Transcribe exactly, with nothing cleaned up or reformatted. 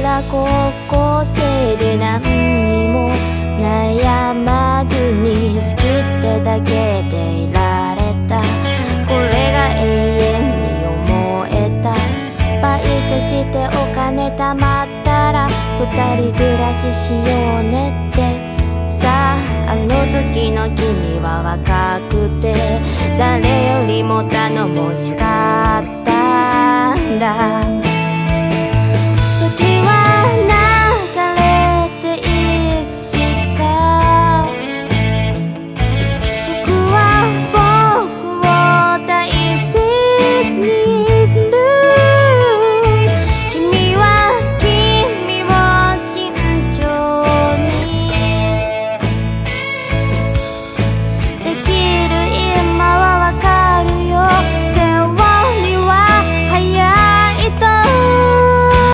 だ高校生で何にも悩まずに好きってだけでいられた。これが永遠に思えた。バイトしてお金貯まったら二人暮らししようねって。さああの時の君は若くて誰よりも頼もしかったんだ。